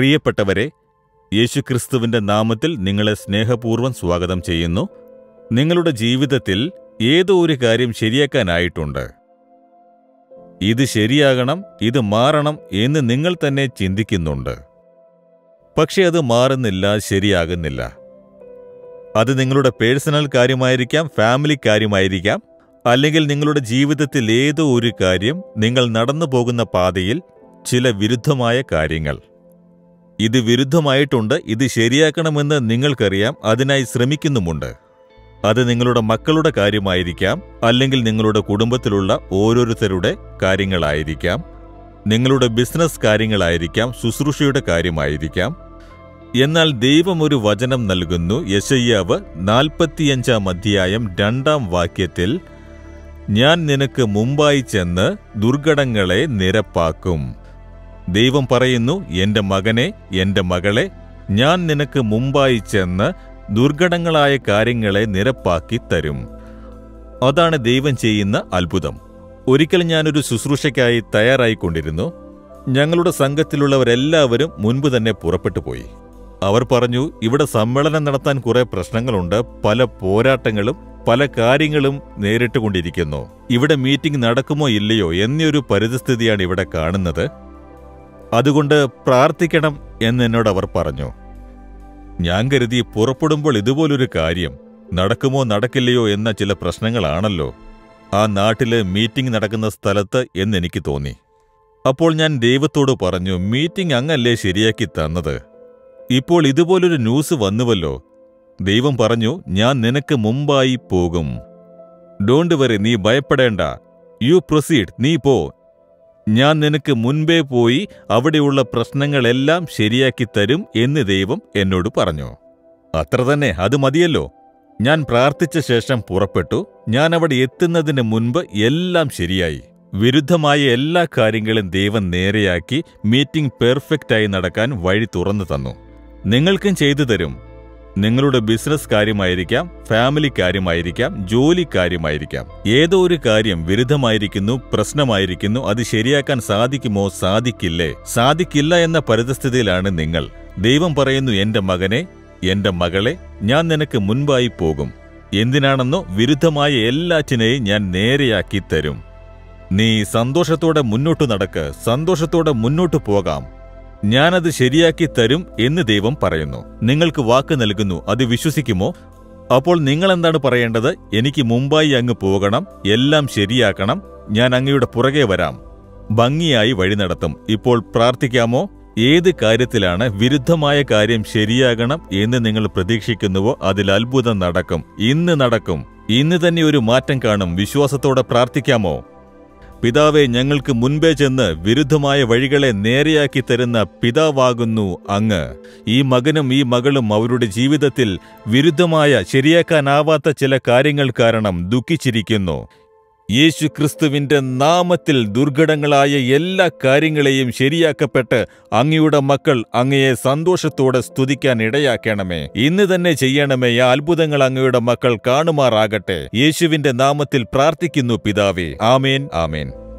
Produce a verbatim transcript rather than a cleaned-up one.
പ്രിയപ്പെട്ടവരെ, യേശുക്രിസ്തുവിന്റെ നാമത്തിൽ നിങ്ങളെ സ്നേഹപൂർവ്വം സ്വാഗതം ചെയ്യുന്നു. നിങ്ങളുടെ ജീവിതത്തിൽ ഏതോ ഒരു കാര്യം ശരിയാക്കാനായിട്ടുണ്ട്. ഇത് ശരിയാകണം, ഇത് മാറണം എന്ന് നിങ്ങൾ തന്നെ ചിന്തിക്കുന്നുണ്ട്. പക്ഷെ അത് മാറുന്നില്ല, ശരിയാകുന്നില്ല. അത് നിങ്ങളുടെ പേഴ്സണൽ കാര്യമായിരിക്കാം, ഫാമിലി കാര്യമായിരിക്കാം, അല്ലെങ്കിൽ നിങ്ങളുടെ ജീവിതത്തിൽ ഏതോ ഒരു കാര്യം, നിങ്ങൾ നടന്നു പോകുന്ന പാതയിൽ ചില വിരുദ്ധമായ കാര്യങ്ങൾ. ഇത് വിരുദ്ധമായിട്ടുണ്ട്, ഇത് ശരിയാക്കണമെന്ന് നിങ്ങൾക്കറിയാം, അതിനായി ശ്രമിക്കുന്നുമുണ്ട്. അത് നിങ്ങളുടെ മക്കളുടെ കാര്യമായിരിക്കാം, അല്ലെങ്കിൽ നിങ്ങളുടെ കുടുംബത്തിലുള്ള ഓരോരുത്തരുടെ കാര്യങ്ങളായിരിക്കാം, നിങ്ങളുടെ ബിസിനസ് കാര്യങ്ങളായിരിക്കാം, ശുശ്രൂഷയുടെ കാര്യമായിരിക്കാം. എന്നാൽ ദൈവം ഒരു വചനം നൽകുന്നു. യെശയ്യാവ് നാൽപ്പത്തിയഞ്ചാം അധ്യായം രണ്ടാം വാക്യത്തിൽ, ഞാൻ നിനക്ക് മുമ്പായി ചെന്ന് ദുർഘടങ്ങളെ നിരപ്പാക്കും. ദൈവം പറയുന്നു, എന്റെ മകനെ, എന്റെ മകളെ, ഞാൻ നിനക്ക് മുമ്പായി ചെന്ന് ദുർഘടങ്ങളായ കാര്യങ്ങളെ നിരപ്പാക്കി തരും. അതാണ് ദൈവം ചെയ്യുന്ന അത്ഭുതം. ഒരിക്കൽ ഞാനൊരു ശുശ്രൂഷയ്ക്കായി തയ്യാറായിക്കൊണ്ടിരുന്നു. ഞങ്ങളുടെ സംഘത്തിലുള്ളവരെല്ലാവരും മുൻപ് തന്നെ പുറപ്പെട്ടു പോയി. അവർ പറഞ്ഞു, ഇവിടെ സമ്മേളനം നടത്താൻ കുറെ പ്രശ്നങ്ങളുണ്ട്, പല പോരാട്ടങ്ങളും പല കാര്യങ്ങളും നേരിട്ടുകൊണ്ടിരിക്കുന്നു. ഇവിടെ മീറ്റിംഗ് നടക്കുമോ ഇല്ലയോ എന്നൊരു പരിതസ്ഥിതിയാണ് ഇവിടെ കാണുന്നത്. അതുകൊണ്ട് പ്രാർത്ഥിക്കണം എന്നോട് അവർ പറഞ്ഞു. ഞാൻ കരുതി, പുറപ്പെടുമ്പോൾ ഇതുപോലൊരു കാര്യം നടക്കുമോ നടക്കില്ലയോ എന്ന ചില പ്രശ്നങ്ങളാണല്ലോ ആ നാട്ടില് മീറ്റിംഗ് നടക്കുന്ന സ്ഥലത്ത് എന്നെനിക്ക് തോന്നി. അപ്പോൾ ഞാൻ ദൈവത്തോട് പറഞ്ഞു, മീറ്റിംഗ് അങ്ങല്ലേ ശരിയാക്കി തന്നത്, ഇപ്പോൾ ഇതുപോലൊരു ന്യൂസ് വന്നുവല്ലോ. ദൈവം പറഞ്ഞു, ഞാൻ നിനക്ക് മുമ്പായി പോകും. ഡോണ്ട് വറി, നീ ഭയപ്പെടേണ്ട, യു പ്രൊസീഡ്, നീ പോ. ഞാൻ നിനക്ക് മുൻപേ പോയി അവിടെയുള്ള പ്രശ്നങ്ങളെല്ലാം ശരിയാക്കി തരും എന്ന് ദൈവം എന്നോട് പറഞ്ഞു. അത്ര തന്നെ, അത് മതിയല്ലോ. ഞാൻ പ്രാർത്ഥിച്ച ശേഷം പുറപ്പെട്ടു. ഞാൻ അവിടെ എത്തുന്നതിന് മുൻപ് എല്ലാം ശരിയായി. വിരുദ്ധമായ എല്ലാ കാര്യങ്ങളും ദൈവം നേരെയാക്കി മീറ്റിംഗ് പെർഫെക്റ്റായി നടക്കാൻ വഴി തുറന്നു തന്നു. നിങ്ങൾക്കും ചെയ്തു തരും. നിങ്ങളുടെ ബിസിനസ് കാര്യമായിരിക്കാം, ഫാമിലി കാര്യമായിരിക്കാം, ജോലി കാര്യമായിരിക്കാം. ഏതോ ഒരു കാര്യം വിരുദ്ധമായിരിക്കുന്നു, പ്രശ്നമായിരിക്കുന്നു. അത് ശരിയാക്കാൻ സാധിക്കുമോ, സാധിക്കില്ലേ? സാധിക്കില്ല എന്ന പരിതസ്ഥിതിയിലാണ് നിങ്ങൾ. ദൈവം പറയുന്നു, എന്റെ മകനെ, എന്റെ മകളെ, ഞാൻ നിനക്ക് മുൻപായി പോകും. എന്തിനാണെന്നോ, വിരുദ്ധമായ എല്ലാറ്റിനെയും ഞാൻ നേരെയാക്കി തരും. നീ സന്തോഷത്തോടെ മുന്നോട്ടു നടക്ക്, സന്തോഷത്തോടെ മുന്നോട്ടു പോകാം. ഞാനത് ശരിയാക്കി തരും എന്ന് ദൈവം പറയുന്നു. നിങ്ങൾക്ക് വാക്ക് നൽകുന്നു. അത് വിശ്വസിക്കുമോ? അപ്പോൾ നിങ്ങളെന്താണ് പറയേണ്ടത്? എനിക്ക് മുമ്പായി അങ്ങ് പോകണം, എല്ലാം ശരിയാക്കണം, ഞാൻ അങ്ങയുടെ പുറകെ വരാം, ഭംഗിയായി വഴി നടത്തും. ഇപ്പോൾ പ്രാർത്ഥിക്കാമോ? ഏത് കാര്യത്തിലാണ് വിരുദ്ധമായ കാര്യം ശരിയാകണം എന്ന് നിങ്ങൾ പ്രതീക്ഷിക്കുന്നുവോ അതിൽ അത്ഭുതം നടക്കും. ഇന്ന് നടക്കും. ഇന്ന് തന്നെ ഒരു മാറ്റം കാണും. വിശ്വാസത്തോടെ പ്രാർത്ഥിക്കാമോ? പിതാവേ, ഞങ്ങൾക്ക് മുൻപേ ചെന്ന് വിരുദ്ധമായ വഴികളെ നേരെയാക്കി തരുന്ന പിതാവാകുന്നു അങ്ങ്. ഈ മകനും ഈ മകളും അവരുടെ ജീവിതത്തിൽ വിരുദ്ധമായ, ശരിയാക്കാനാവാത്ത ചില കാര്യങ്ങൾ കാരണം ദുഃഖിച്ചിരിക്കുന്നു. യേശു ക്രിസ്തുവിന്റെ നാമത്തിൽ ദുർഘടങ്ങളായ എല്ലാ കാര്യങ്ങളെയും ശരിയാക്കപ്പെട്ട് അങ്ങയുടെ മക്കൾ അങ്ങയെ സന്തോഷത്തോടെ സ്തുതിക്കാൻ ഇടയാക്കണമേ. ഇന്ന് തന്നെ ചെയ്യണമേ. ആ അത്ഭുതങ്ങൾ അങ്ങയുടെ മക്കൾ കാണുമാറാകട്ടെ. യേശുവിന്റെ നാമത്തിൽ പ്രാർത്ഥിക്കുന്നു പിതാവേ. ആമേൻ, ആമേൻ.